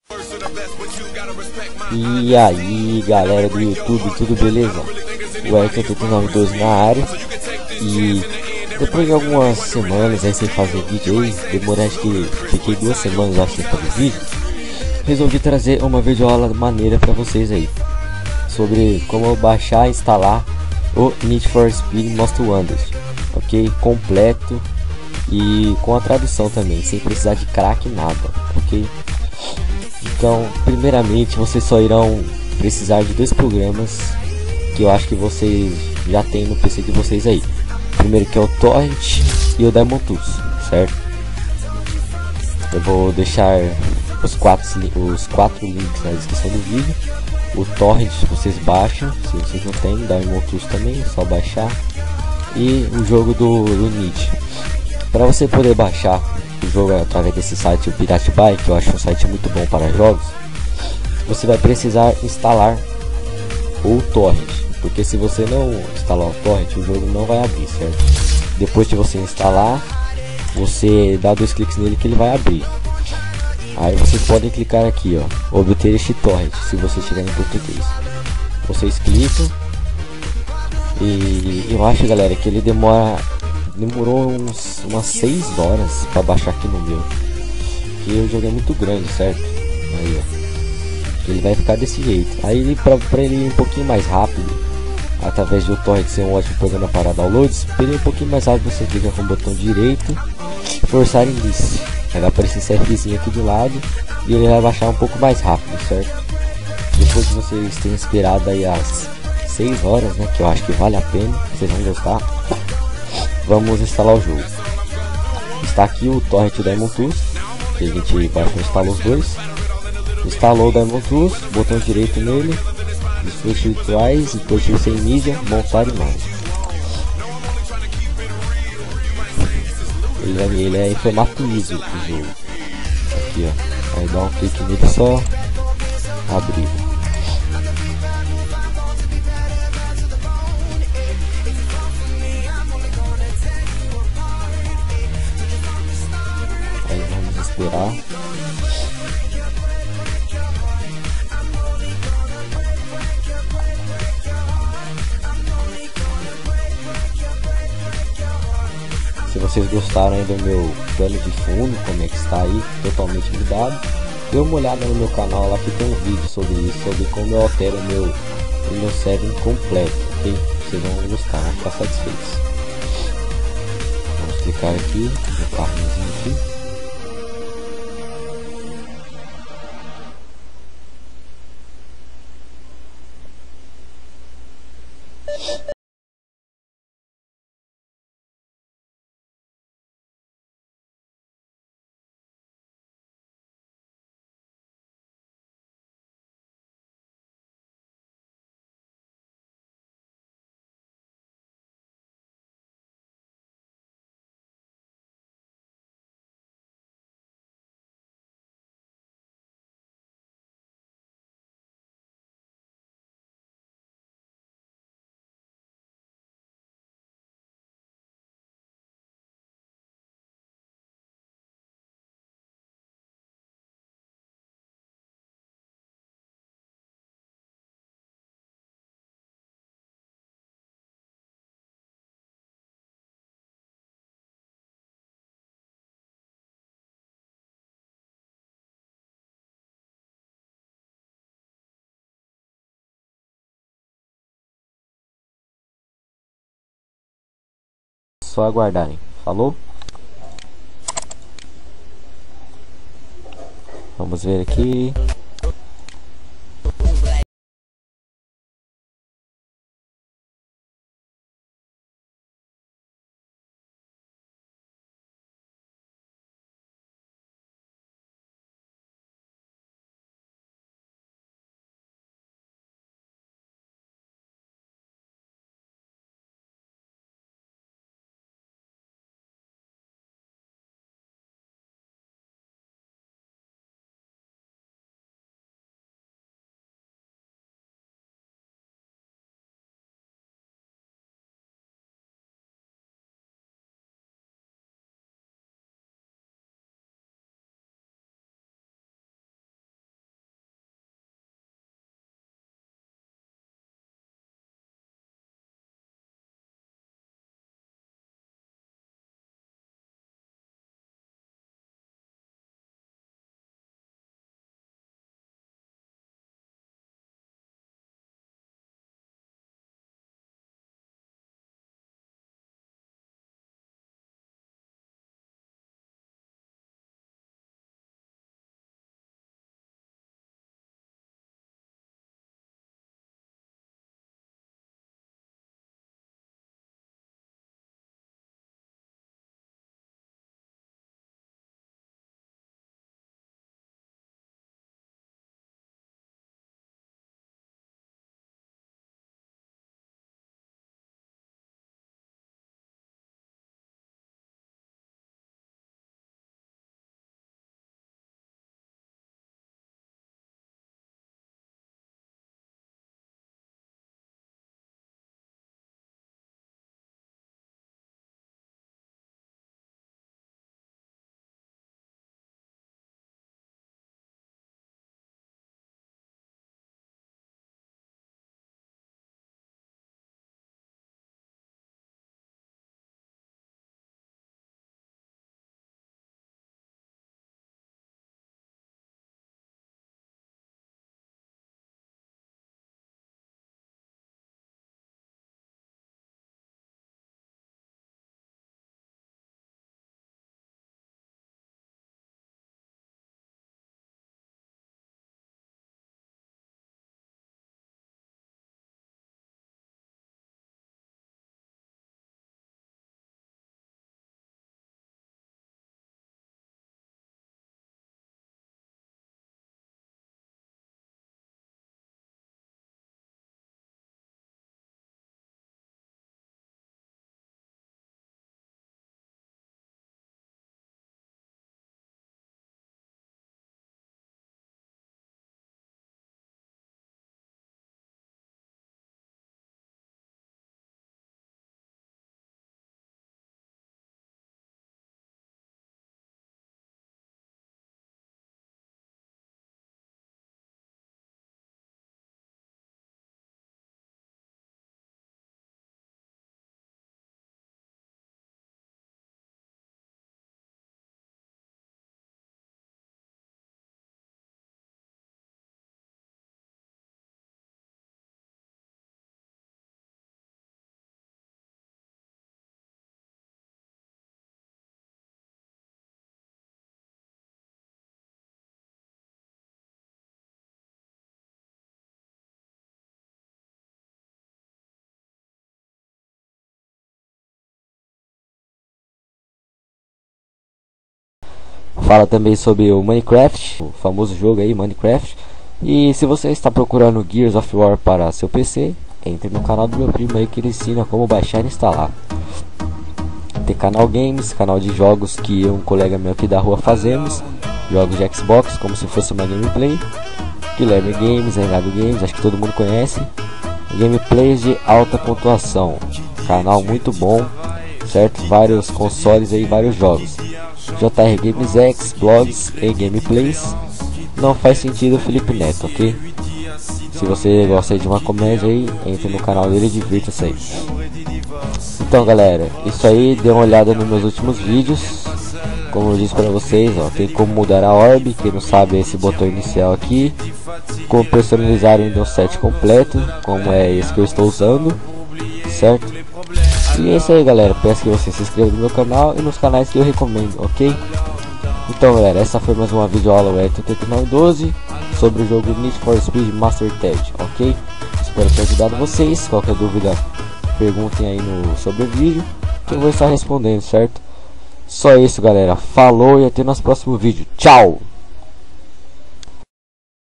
E aí galera do YouTube, tudo beleza? O Eric 892 na área. E depois de algumas semanas aí sem fazer vídeo aí, demorei, acho que fiquei 2 semanas acho, sem fazer vídeo. Resolvi trazer uma videoaula maneira para vocês aí sobre como baixar e instalar o Need for Speed Most Wanted, ok? Completo e com a tradução também, sem precisar de crack nada, ok? Então, primeiramente, vocês só irão precisar de 2 programas que eu acho que vocês já tem no PC de vocês aí. Primeiro que é o Torrent e o Demon Tools, certo? Eu vou deixar os 4 links na descrição do vídeo. O Torrent vocês baixam, se vocês não tem, Demon Tools também, é só baixar. E o jogo do Need. Para você poder baixar o jogo através desse site, o Pirate Bay, que eu acho um site muito bom para jogos, você vai precisar instalar o Torrent, porque se você não instalar o Torrent, o jogo não vai abrir, certo? Depois de você instalar, você dá 2 cliques nele que ele vai abrir. Aí vocês podem clicar aqui, ó, obter este Torrent, se você tiver em português. Vocês clicam e eu acho, galera, que ele demorou umas 6 horas para baixar aqui no meu, que o jogo é muito grande, certo? Aí, ó, ele vai ficar desse jeito. Aí para ele ir um pouquinho mais rápido, através do Torrent ser um ótimo programa para downloads, para ele ir um pouquinho mais rápido, você clica com o botão direito, forçar inicio. Aí vai aparecer esse Fzinho aqui do lado e ele vai baixar um pouco mais rápido, certo? Depois que vocês terem esperado aí as 6 horas, né, que eu acho que vale a pena, vocês vão gostar. Vamos instalar o jogo. Está aqui o Torrent Demon Tools, que a gente baixou, instalou os dois. Instalou o Demon Tools, botão direito nele, dispositivos virtuais, dispositivos sem mídia, montar imagem. Ele é em formato ISO o jogo. Aqui, ó. Aí dá um clique nele, só abrir. Aí vamos esperar. Se vocês gostaram aí do meu plano de fundo, como é que está aí, totalmente mudado, dê uma olhada no meu canal lá que tem um vídeo sobre isso, sobre como eu altero o meu setting completo, ok? Vocês vão gostar, vão ficar satisfeitos. Vamos clicar aqui no carrinhozinho aqui. Só aguardarem. Falou? Vamos ver aqui. Fala também sobre o Minecraft, o famoso jogo aí, Minecraft. E se você está procurando Gears of War para seu PC, entre no canal do meu primo aí que ele ensina como baixar e instalar. Tem canal games, canal de jogos que eu e um colega meu aqui da rua fazemos. Jogos de Xbox, como se fosse uma gameplay. Guilherme Games, Reinaldo Games, acho que todo mundo conhece. Gameplays de alta pontuação, canal muito bom, certo? Vários consoles aí, vários jogos. JR Games X, blogs e gameplays. Não faz sentido Felipe Neto, ok? Se você gosta de uma comédia aí, entre no canal dele e divirta-se aí. Então galera, isso aí, dê uma olhada nos meus últimos vídeos. Como eu disse para vocês, ó, tem como mudar a orb, quem não sabe é esse botão inicial aqui. Como personalizar o Windows 7 completo, como é esse que eu estou usando, certo? E é isso aí galera, peço que você se inscreva no meu canal e nos canais que eu recomendo, ok? Então galera, essa foi mais uma videoaula UR8912 sobre o jogo Need for Speed Master Ted, ok? Espero ter ajudado vocês. Qualquer dúvida, perguntem aí sobre o vídeo que eu vou estar respondendo, certo? Só isso galera, falou e até nosso próximo vídeo, tchau!